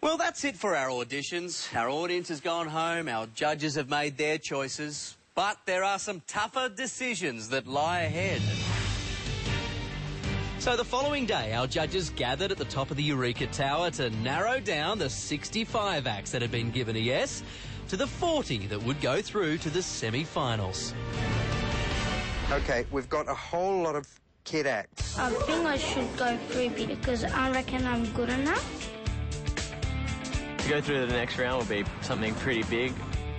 Well, that's it for our auditions. Our audience has gone home, our judges have made their choices, but there are some tougher decisions that lie ahead. So the following day, our judges gathered at the top of the Eureka Tower to narrow down the 65 acts that had been given a yes to the 40 that would go through to the semi-finals. OK, we've got a whole lot of kid acts. I think I should go through because I reckon I'm good enough. To go through to the next round will be something pretty big.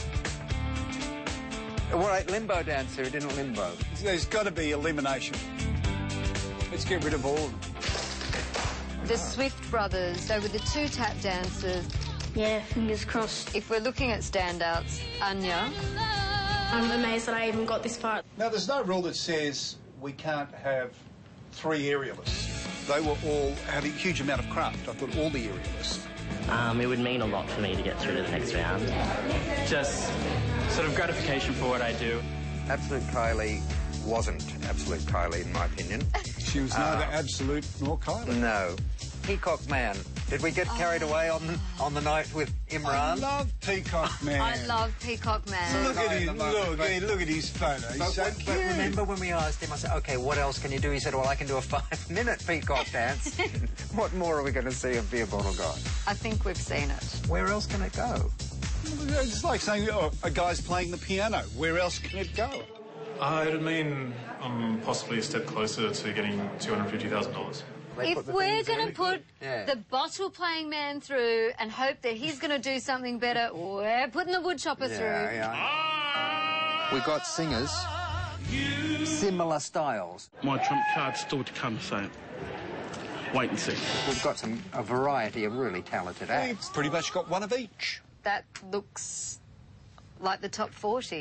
All right, limbo dancer, who didn't limbo? There's got to be elimination. Let's get rid of all of them. The Swift brothers, they were the two tap dancers. Yeah, fingers crossed. If we're looking at standouts, Anya. I'm amazed that I even got this far. Now, there's no rule that says we can't have 3 aerialists. They were all had a huge amount of craft. I thought all the aerialists. It would mean a lot for me to get through to the next round. Just sort of gratification for what I do. Absolute Kylie wasn't Absolute Kylie, in my opinion. She was neither Absolute nor Kylie. No. Peacock Man. Did we get carried away on the night with Imran? I love Peacock Man. I love Peacock Man. Look at him, look at his photo. He's so cute. But remember when we asked him, I said, OK, what else can you do? He said, well, I can do a 5-minute peacock dance. What more are we going to see of Beer Bottle Guy? I think we've seen it. Where else can it go? It's like saying, oh, a guy's playing the piano. Where else can it go? It'd mean I'm possibly a step closer to getting $250,000. If we're going to put the bottle-playing man through and hope that he's going to do something better, we're putting the woodchopper through. Yeah. We've got singers, similar styles. My trump card's still to come, so wait and see. We've got a variety of really talented acts. We've pretty much got one of each. That looks like the top 40.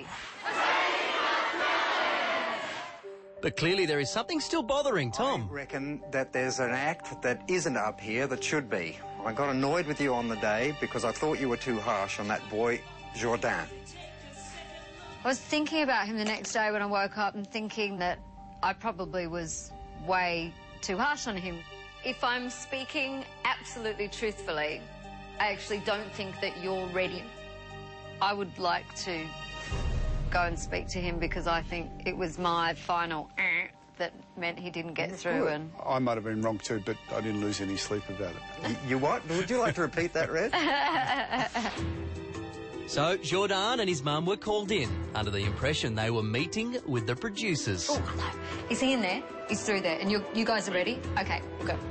But clearly there is something still bothering Tom. I reckon that there's an act that isn't up here that should be. I got annoyed with you on the day because I thought you were too harsh on that boy, Jourdan. I was thinking about him the next day when I woke up and thinking that I probably was way too harsh on him. If I'm speaking absolutely truthfully, I actually don't think that you're ready. I would like to go and speak to him because I think it was my final that meant he didn't get through. Good. And I might have been wrong too, but I didn't lose any sleep about it. You what? Would you like to repeat that, Red? So Jourdan and his mum were called in under the impression they were meeting with the producers. oh, hello. Is he in there? He's through there. And you guys are ready? OK, we'll go.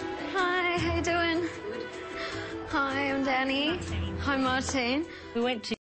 Hi, how you doing? Hi, I'm Dannii. Hi, Martine. We went to